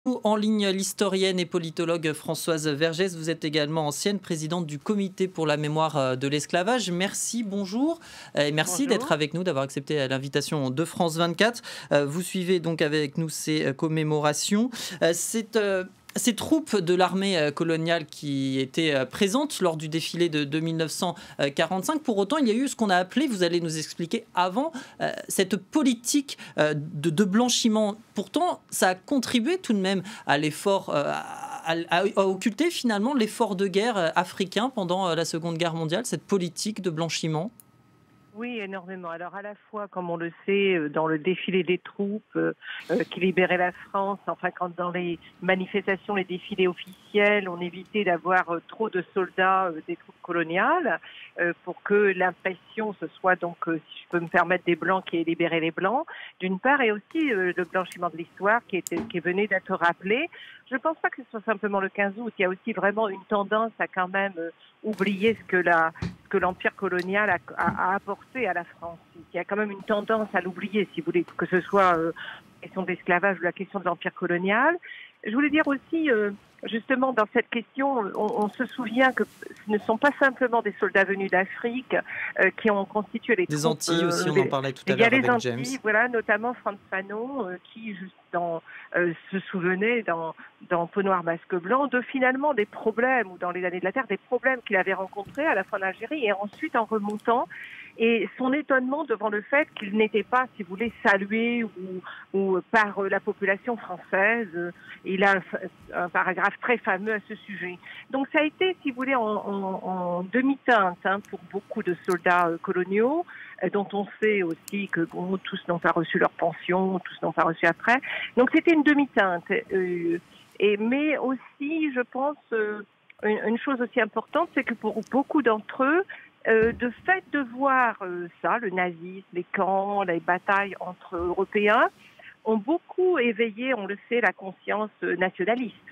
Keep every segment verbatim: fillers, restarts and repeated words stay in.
En ligne, l'historienne et politologue Françoise Vergès, vous êtes également ancienne présidente du Comité pour la mémoire de l'esclavage. Merci, bonjour, et merci d'être Bonjour. avec nous, d'avoir accepté l'invitation de France vingt-quatre. Vous suivez donc avec nous ces commémorations. C'est Ces troupes de l'armée coloniale qui étaient présentes lors du défilé de, de mille neuf cent quarante-cinq. Pour autant, il y a eu ce qu'on a appelé, vous allez nous expliquer avant, cette politique de, de blanchiment. Pourtant, ça a contribué tout de même à l'effort, à, à, à occulter finalement l'effort de guerre africain pendant la Seconde Guerre mondiale, cette politique de blanchiment. Oui, énormément. Alors à la fois, comme on le sait, dans le défilé des troupes euh, qui libéraient la France, enfin quand dans les manifestations, les défilés officiels, on évitait d'avoir euh, trop de soldats euh, des troupes coloniales euh, pour que l'impression ce soit donc, euh, si je peux me permettre, des Blancs qui aient libéré les Blancs, d'une part, et aussi euh, le blanchiment de l'histoire qui, était, qui venait d'être rappelé. Je ne pense pas que ce soit simplement le quinze août. Il y a aussi vraiment une tendance à quand même euh, oublier ce que la que l'empire colonial a, a, a apporté à la France. Il y a quand même une tendance à l'oublier, si vous voulez, que ce soit euh, la question de l'esclavage ou la question de l'empire colonial. Je voulais dire aussi, euh, justement, dans cette question, on, on se souvient que ce ne sont pas simplement des soldats venus d'Afrique euh, qui ont constitué les Des troupes. Antilles aussi, euh, on des, en parlait tout il à y a l'heure les avec Antilles, James. voilà, notamment Frantz Fanon, euh, qui juste dans, euh, se souvenait dans, dans Peau noire, masque blanc, de finalement des problèmes, ou dans les années de la Terre, des problèmes qu'il avait rencontrés à la fois en Algérie et ensuite en remontant. Et son étonnement devant le fait qu'il n'était pas, si vous voulez, salué ou, ou par la population française. Il a un, un paragraphe très fameux à ce sujet. Donc ça a été, si vous voulez, en, en, en demi-teinte hein, pour beaucoup de soldats euh, coloniaux, euh, dont on sait aussi que bon, tous n'ont pas reçu leur pension, tous n'ont pas reçu après. Donc c'était une demi-teinte. Euh, et, mais aussi, je pense, euh, une, une chose aussi importante, c'est que pour beaucoup d'entre eux, Euh, de fait de voir euh, ça, le nazisme, les camps, les batailles entre Européens, ont beaucoup éveillé, on le sait, la conscience nationaliste.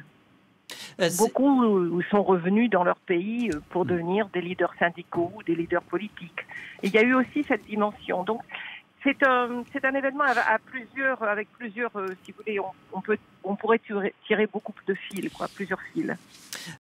Euh, Beaucoup sont revenus dans leur pays pour devenir des leaders syndicaux ou des leaders politiques. Et il y a eu aussi cette dimension. Donc, c'est un, c'est un événement à, à plusieurs, avec plusieurs, euh, si vous voulez, on, on, peut, on pourrait tirer, tirer beaucoup de fils, quoi, plusieurs fils.